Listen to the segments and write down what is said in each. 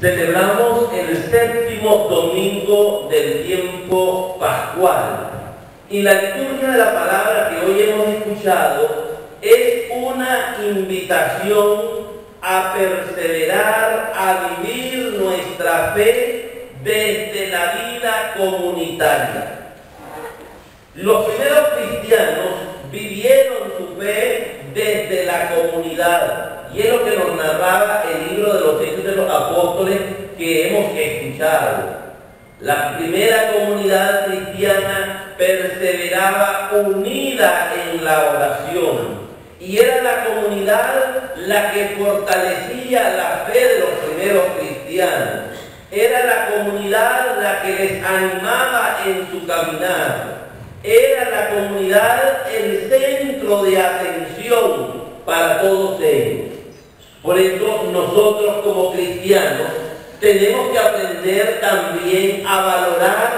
Celebramos el séptimo domingo del tiempo pascual y la liturgia de la palabra que hoy hemos escuchado es una invitación a perseverar, a vivir nuestra fe desde la vida comunitaria. Los primeros cristianos vivieron su fe desde la comunidad. Y es lo que nos narraba el libro de los Hechos de los Apóstoles que hemos escuchado. La primera comunidad cristiana perseveraba unida en la oración. Y era la comunidad la que fortalecía la fe de los primeros cristianos. Era la comunidad la que les animaba en su caminar. Era la comunidad el centro de atención para todos ellos. Por eso nosotros como cristianos tenemos que aprender también a valorar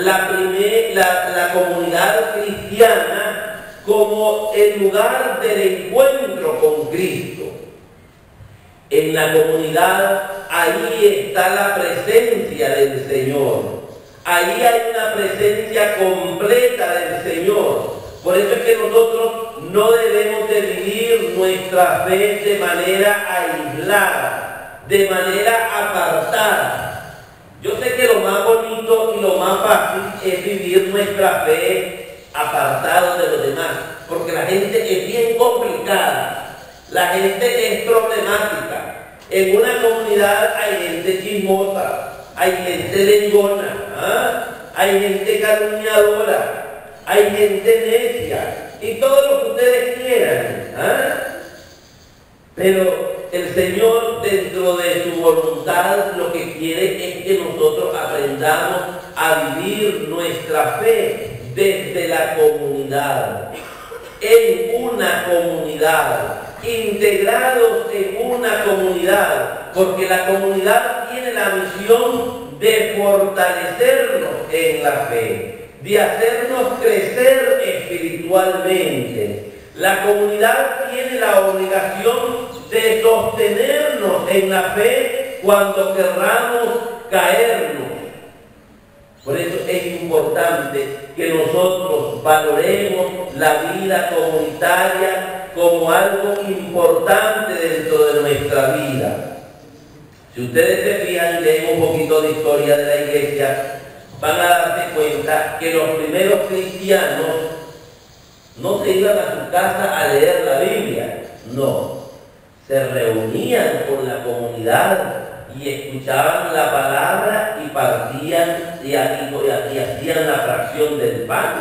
la comunidad cristiana como el lugar del encuentro con Cristo. En la comunidad, ahí está la presencia del Señor. Ahí hay una presencia completa del Señor. Por eso es que nosotros no debemos de vivir nuestra fe de manera aislada, de manera apartada. Yo sé que lo más bonito y lo más fácil es vivir nuestra fe apartado de los demás, porque la gente es bien complicada, la gente es problemática. En una comunidad hay gente chismosa, hay gente lengona, hay gente calumniadora, hay gente necia y todo lo que ustedes quieran. Pero el Señor, dentro de su voluntad, lo que quiere es que nosotros aprendamos a vivir nuestra fe desde la comunidad, en una comunidad, integrados en una comunidad, porque la comunidad tiene la misión de fortalecernos en la fe, de hacernos crecer espiritualmente. La comunidad tiene la obligación de sostenernos en la fe cuando querramos caernos. Por eso es importante que nosotros valoremos la vida comunitaria como algo importante dentro de nuestra vida. Si ustedes se fijan y leen un poquito de historia de la iglesia, van a darse cuenta que los primeros cristianos no se iban a su casa a leer la Biblia, no. Se reunían con la comunidad y escuchaban la palabra y partían y hacían la fracción del pan.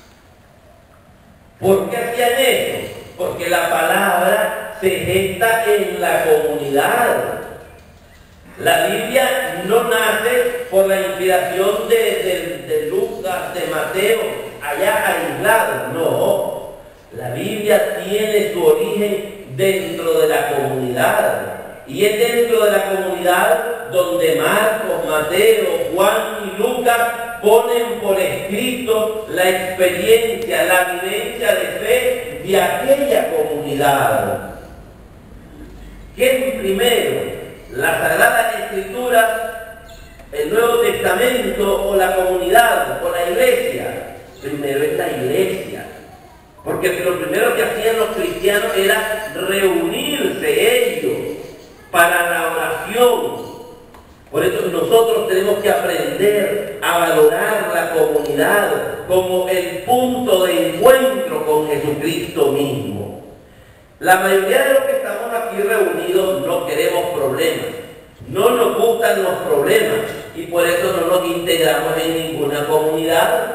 ¿Por qué hacían eso? Porque la palabra se gesta en la comunidad. La Biblia no nace por la inspiración de Lucas, de Mateo, allá aislado, no. La Biblia tiene su origen dentro de la comunidad. Y es dentro de la comunidad donde Marcos, Mateo, Juan y Lucas ponen por escrito la experiencia, la vivencia de fe de aquella comunidad. ¿Quién primero? ¿La Sagrada Escritura, el Nuevo Testamento o la comunidad o la iglesia? Primero es la iglesia. Porque lo primero que hacían los cristianos era reunirse ellos para la oración. Por eso nosotros tenemos que aprender a valorar la comunidad como el punto de encuentro con Jesucristo mismo. La mayoría de los que estamos aquí reunidos no queremos problemas, no nos gustan los problemas y por eso no nos integramos en ninguna comunidad.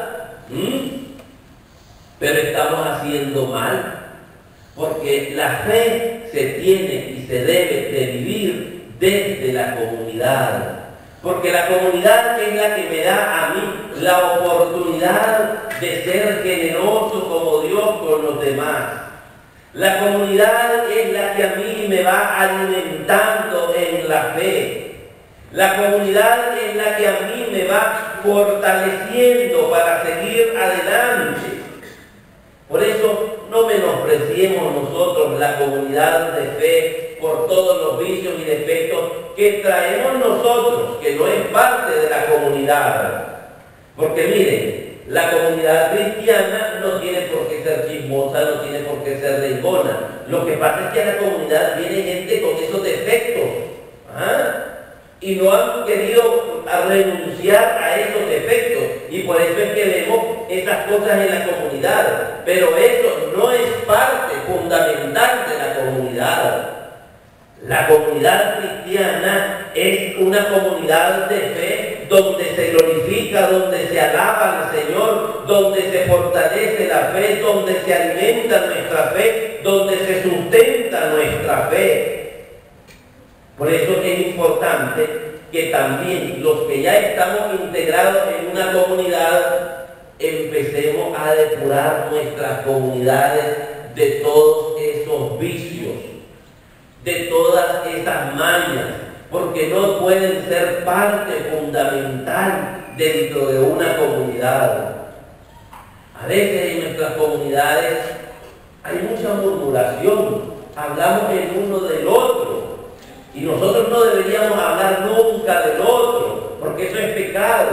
Pero estamos haciendo mal, porque la fe se tiene y se debe de vivir desde la comunidad, porque la comunidad es la que me da a mí la oportunidad de ser generoso como Dios con los demás. La comunidad es la que a mí me va alimentando en la fe. La comunidad es la que a mí me va fortaleciendo para seguir adelante. Por eso no menospreciemos nosotros la comunidad de fe por todos los vicios y defectos que traemos nosotros, que no es parte de la comunidad. Porque miren, la comunidad cristiana no tiene por qué ser chismosa, no tiene por qué ser renegona. Lo que pasa es que a la comunidad viene gente con esos defectos, ¿ah? Y no han querido renunciar a esos defectos. Y por eso es que vemos esas cosas en la comunidad. Pero eso no es parte fundamental de la comunidad. La comunidad cristiana es una comunidad de fe donde se glorifica, donde se alaba al Señor, donde se fortalece la fe, donde se alimenta nuestra fe, donde se sustenta nuestra fe. Por eso es importante que también los que ya estamos integrados en una comunidad empecemos a depurar nuestras comunidades de todos esos vicios, de todas esas mañas, porque no pueden ser parte fundamental dentro de una comunidad. A veces en nuestras comunidades hay mucha murmuración, hablamos el uno del otro, y nosotros no deberíamos hablar nunca del otro, porque eso es pecado.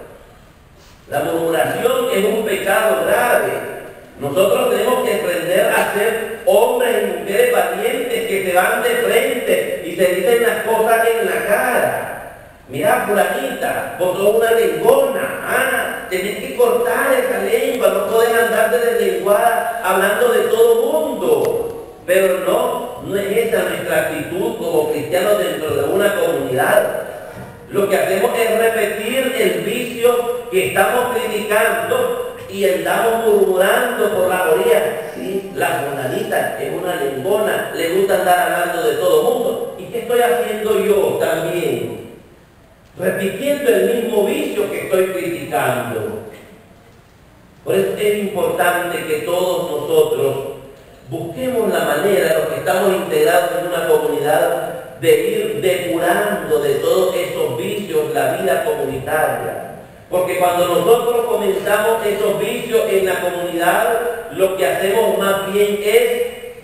La murmuración es un pecado grave. Nosotros tenemos que aprender a ser hombres y mujeres valientes que se van de frente y se dicen las cosas en la cara. Mira, fulanita, vos sos una lengona, tenés que cortar esa lengua, no podés andar de deslenguada hablando de todo mundo. Pero no es esa nuestra actitud como cristianos dentro de una comunidad. Lo que hacemos es repetir el vicio que estamos criticando y andamos murmurando por la orilla. Sí, la fulanita es una lengona, le gusta andar hablando de todo el mundo. ¿Y qué estoy haciendo yo también? Repitiendo el mismo vicio que estoy criticando. Por eso es importante que todos nosotros busquemos la manera, los que estamos integrados en una comunidad, de ir depurando de todos esos vicios la vida comunitaria. Porque cuando nosotros comenzamos esos vicios en la comunidad, lo que hacemos más bien es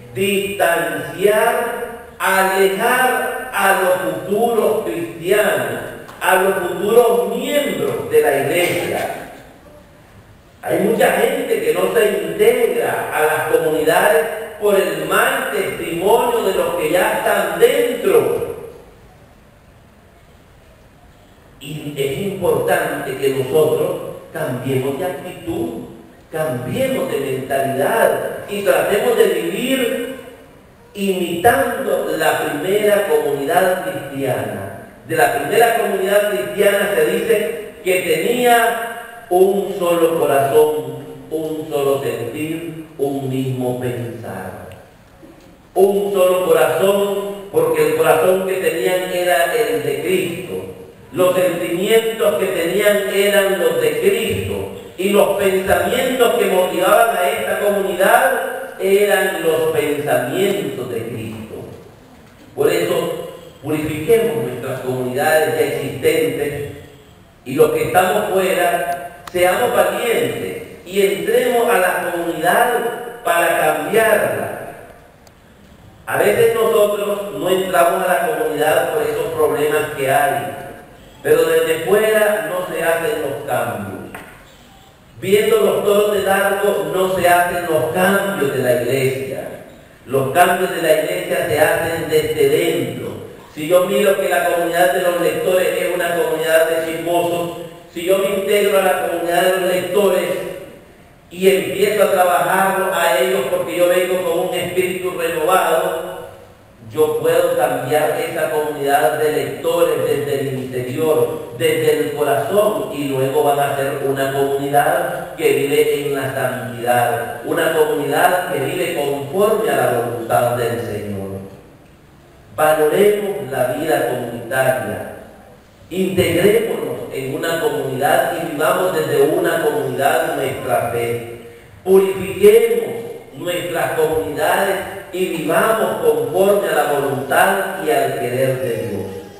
distanciar, alejar a los futuros cristianos, a los futuros miembros de la iglesia. Hay mucha gente que no se integra a las comunidades por el mal testimonio de los que ya están dentro. Y es importante que nosotros cambiemos de actitud, cambiemos de mentalidad y tratemos de vivir imitando la primera comunidad cristiana. De la primera comunidad cristiana se dice que tenía un solo corazón, un solo sentir, un mismo pensar. Un solo corazón, porque el corazón que tenían era el de Cristo. Los sentimientos que tenían eran los de Cristo. Y los pensamientos que motivaban a esta comunidad eran los pensamientos de Cristo. Por eso, purifiquemos nuestras comunidades ya existentes y los que estamos fuera, seamos valientes y entremos a la comunidad para cambiarla. A veces nosotros no entramos a la comunidad por esos problemas que hay, pero desde fuera no se hacen los cambios. Viendo los toros de largo no se hacen los cambios de la iglesia. Los cambios de la iglesia se hacen desde dentro. Si yo miro que la comunidad de los lectores es una comunidad de chismosos, si yo me integro a la comunidad de los lectores y empiezo a trabajar a ellos porque yo vengo con un espíritu renovado, yo puedo cambiar esa comunidad de lectores desde el interior, desde el corazón, y luego van a ser una comunidad que vive en la santidad, una comunidad que vive conforme a la voluntad del Señor. Valoremos la vida comunitaria, integrémonos en una comunidad y vivamos desde una comunidad nuestra fe. Purifiquemos nuestras comunidades y vivamos conforme a la voluntad y al querer de Dios.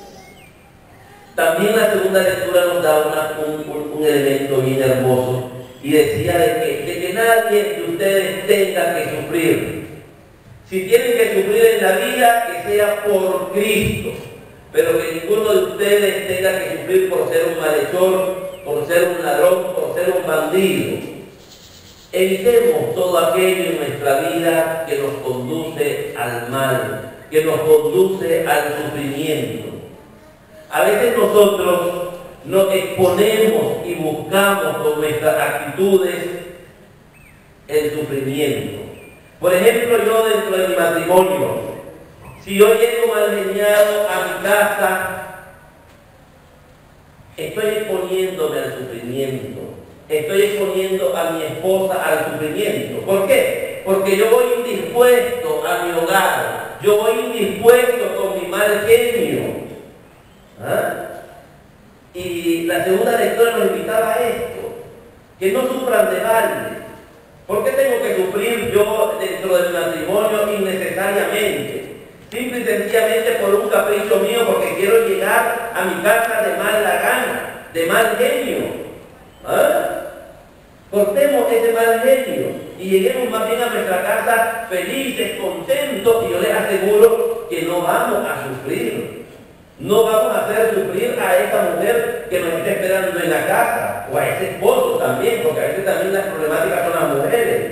También la segunda lectura nos da un elemento bien hermoso y decía de que nadie de ustedes tenga que sufrir. Si tienen que sufrir en la vida, que sea por Cristo, pero que ninguno de ustedes tenga que sufrir por ser un malhechor, por ser un ladrón, por ser un bandido. Evitemos todo aquello en nuestra vida que nos conduce al mal, que nos conduce al sufrimiento. A veces nosotros nos exponemos y buscamos con nuestras actitudes el sufrimiento. Por ejemplo, yo dentro de mi matrimonio, si yo llego mal geniado a mi casa, estoy exponiéndome al sufrimiento, estoy exponiendo a mi esposa al sufrimiento. ¿Por qué? Porque yo voy indispuesto a mi hogar, yo voy indispuesto con mi mal genio. Y la segunda lectura nos invitaba a esto, que no sufran de balde. ¿Por qué tengo que sufrir yo dentro del matrimonio innecesariamente? Simple y sencillamente por un capricho mío, porque quiero llegar a mi casa de mala gana, de mal genio. Cortemos ese mal genio y lleguemos más bien a nuestra casa felices, contentos, y yo les aseguro que no vamos a sufrir. No vamos a hacer sufrir a esa mujer que nos está esperando en la casa, o a ese esposo también, porque a veces también las problemáticas son las mujeres.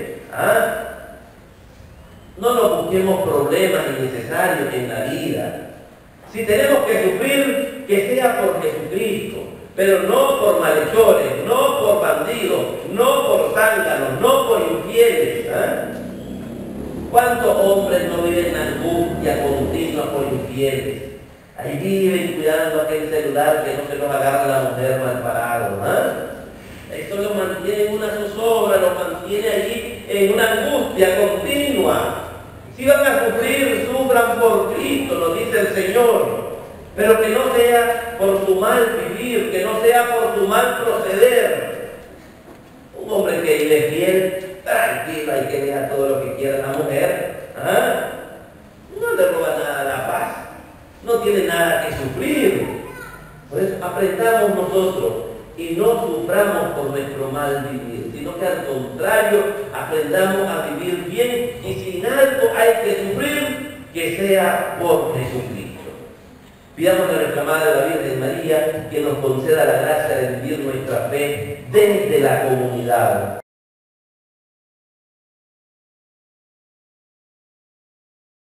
No nos busquemos problemas innecesarios en la vida. Si tenemos que sufrir, que sea por Jesucristo, pero no por malhechores, no por bandidos, no por zánganos, no por infieles. ¿Cuántos hombres no viven en angustia continua por infieles? Ahí viven cuidando aquel celular que no se nos agarra la mujer mal parado. Esto lo mantiene en una zozobra, lo mantiene allí en una angustia continua. Si van a sufrir, sufran por Cristo, lo dice el Señor. Pero que no sea por su mal vivir, que no sea por su mal proceder. Un hombre que vive fiel, tranquilo, y que deja todo lo que quiera la mujer, no le roba nada a la paz. No tiene nada que sufrir. Por eso aprendamos nosotros y no suframos por nuestro mal vivir, sino que al contrario, aprendamos a vivir bien, y si en algo hay que sufrir, que sea por Jesucristo. Pidamos a nuestra Madre la Virgen María que nos conceda la gracia de vivir nuestra fe desde la comunidad.